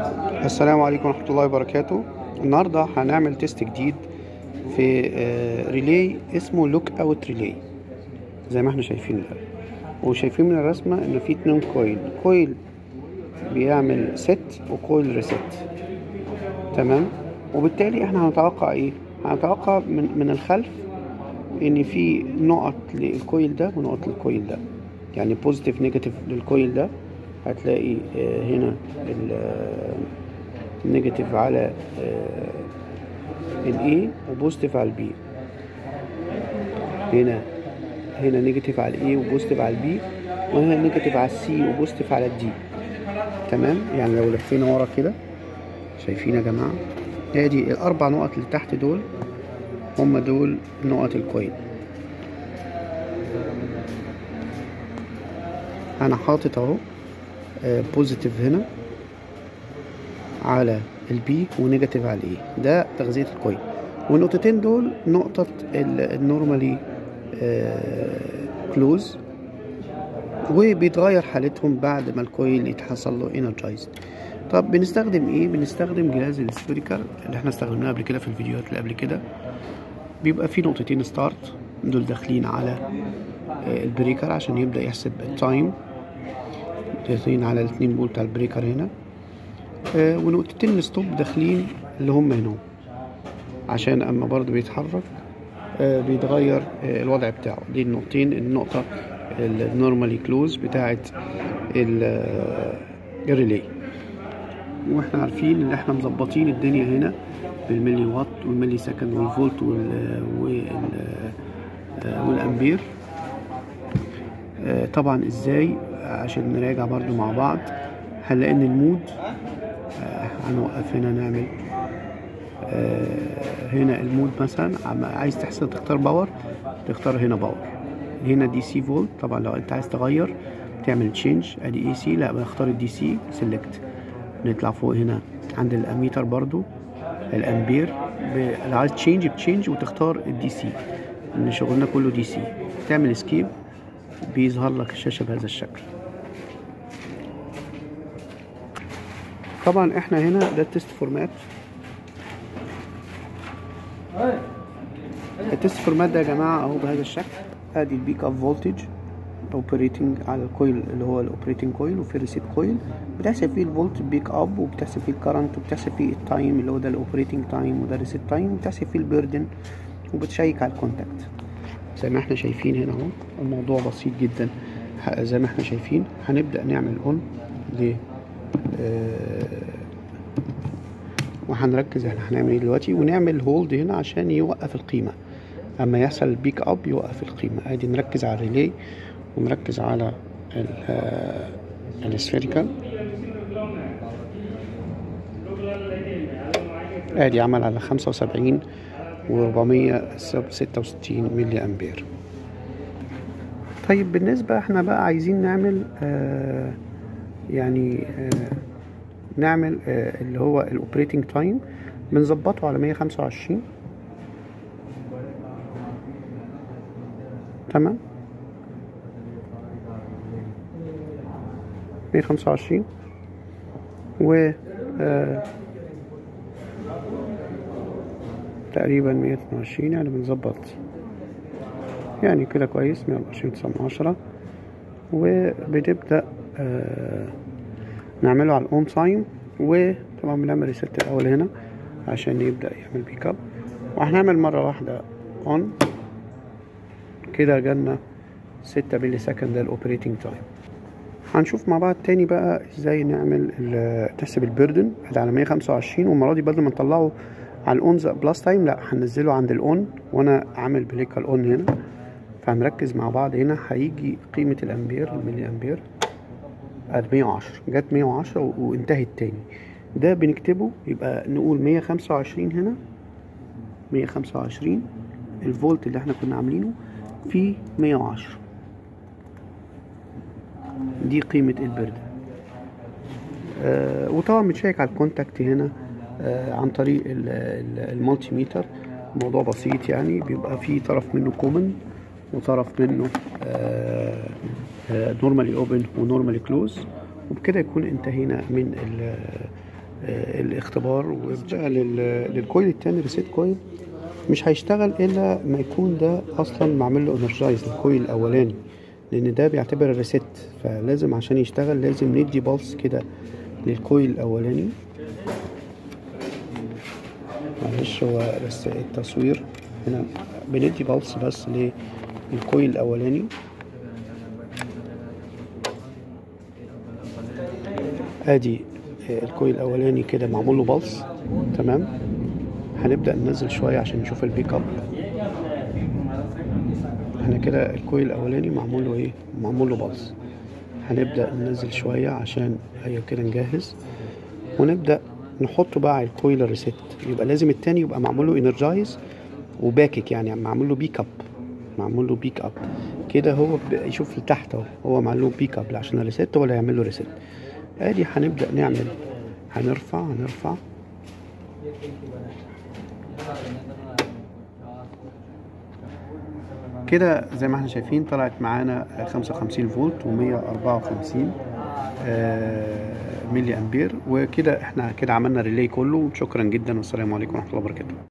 السلام عليكم ورحمة الله وبركاته. النهاردة هنعمل تيست جديد في ريلي اسمه لوك اوت ريلي زي ما احنا شايفين ده، وشايفين من الرسمة ان في 2 كويل بيعمل ست وكويل ريست. تمام. وبالتالي احنا هنتوقع ايه؟ هنتوقع من الخلف ان في نقط للكويل ده ونقط للكويل ده، يعني بوزيتيف نيجاتيف للكويل ده. هتلاقي هنا النيجاتيف على الاي وبوزيتيف على البي. هنا نيجاتيف على الاي وبوزيتيف على البي، وهنا نيجاتيف على السي وبوزيتيف على الدي. تمام. يعني لو لفينا ورا كده، شايفين يا جماعه؟ ادي الاربع نقط اللي تحت دول هم دول نقط الكويل. انا حاطط اهو بوزيتيف هنا على البي ونيجاتيف على الاي، ده تغذية الكويل. والنقطتين دول نقطة النورمالي كلوز، وبيتغير حالتهم بعد ما الكويل يتحصل له انرجايزد. طب بنستخدم ايه؟ بنستخدم جهاز السفيريكال اللي احنا استخدمناه قبل كده في الفيديوهات اللي قبل كده. بيبقى فيه نقطتين ستارت دول داخلين على البريكر عشان يبدأ يحسب التايم، داخلين على الاتنين بول بتاع البريكر هنا. ونقطتين الستوب داخلين اللي هم هنا، عشان اما برضو بيتحرك بيتغير الوضع بتاعه. دي النقطتين، النقطة النورمالي كلوز بتاعت الريلي. واحنا عارفين ان احنا مظبطين الدنيا هنا بالملي وات والملي سكند والفولت والامبير. طبعا ازاي؟ عشان نراجع برضو مع بعض. هنلاقي ان المود هنوقف هنا، نعمل هنا المود مثلا عايز تحسب تختار باور، تختار هنا باور. هنا دي سي فولت. طبعا لو انت عايز تغير تعمل تشينج، ادي اي سي، لا بنختار الدي سي سيلكت. نطلع فوق هنا عند الاميتر برضو الامبير، لو عايز تشينج بتشينج وتختار الدي سي، ان شغلنا كله دي سي. تعمل اسكيب بيظهر لك الشاشة بهذا الشكل. طبعا احنا هنا ده التست فورمات. التست فورمات ده يا جماعه اهو بهذا الشكل. ادي البيك اب فولتج اوبريتنج على الكويل اللي هو الاوبريتنج كويل، وفي الريسيت كويل بتحسب فيه الفولت بيك اب، وبتحسب فيه الكرنت، وبتحسب فيه التايم اللي هو ده الاوبريتنج تايم وده الريسيت تايم، وبتحسب فيه البيردن، وبتشيك على الكونتاكت. زي ما احنا شايفين هنا اهو الموضوع بسيط جدا. زي ما احنا شايفين هنبدا نعمل اون ل وهنركز احنا هنعمل ايه دلوقتي، ونعمل هولد هنا عشان يوقف القيمة. اما يحصل البيك اب يوقف القيمة. ادي نركز على الريلي ونركز على السفيريكال. ادي عمل على 75 و466 ملي امبير. طيب بالنسبة احنا بقى عايزين نعمل نعمل اللي هو الاوبريتنج تايم، بنظبطه على 125. تمام. 125 و تقريبا 122، يعني بنظبط يعني كده كويس. 124.9، وبنبدأ نعمله على الاون تايم. وطبعا بنعمل ريست الاول هنا عشان يبدأ يعمل بيك اب، وهنعمل مرة واحدة اون كده. جالنا 6 ملي سكند ده الاوبريتنج تايم. هنشوف مع بعض تاني بقى ازاي نعمل تحسب البيردن على 125. والمرة دي بدل ما نطلعه على الاون بلس تايم، لا هننزله عند الاون، وانا عامل بليك الاون هنا. فهنركز مع بعض هنا. هيجي قيمة الامبير الملي امبير 110، جت 110 وانتهت تاني. ده بنكتبه، يبقى نقول 125 هنا، 125 الفولت اللي احنا كنا عاملينه في 110، دي قيمة البردة. وطبعا بنشيك على الكونتاكت هنا عن طريق المالتي ميتر. الموضوع بسيط يعني، بيبقى فيه طرف منه كومن وطرف منه نورمالي اوبن ونورمالي كلوز. وبكده يكون انتهينا من الاختبار. وبقى للكويل التاني ريسيت كويل مش هيشتغل الا ما يكون ده اصلا معمول له انرجايز الكويل الاولاني، لان ده بيعتبر الريسيت، فلازم عشان يشتغل لازم ندي بالس كده للكويل الاولاني. معلش هو بس التصوير هنا بندي بالس بس للكويل الاولاني. ادي الكويل الاولاني كده معمول له بالس تمام. هنبدأ ننزل شوية عشان نشوف البيك اب. احنا كده الكويل الاولاني معمول له ايه، معمول له بالس. هنبدأ ننزل شوية عشان ايوه كده نجهز، ونبدأ نحطه بقى على الكويل الريسيت. يبقى لازم التاني يبقى معمول له انرجايز وباكك، يعني معمول له بيك اب، معمول له بيك اب كده. هو يشوف لتحت اهو، هو معمول له بيك اب عشان الريسيت ولا يعمل له ريسيت. ادي هنبدأ نعمل، هنرفع كده زي ما احنا شايفين. طلعت معانا 55 فولت و154 ملي امبير. وكده احنا كده عملنا ريلي كله. شكرا جدا والسلام عليكم ورحمة الله وبركاته.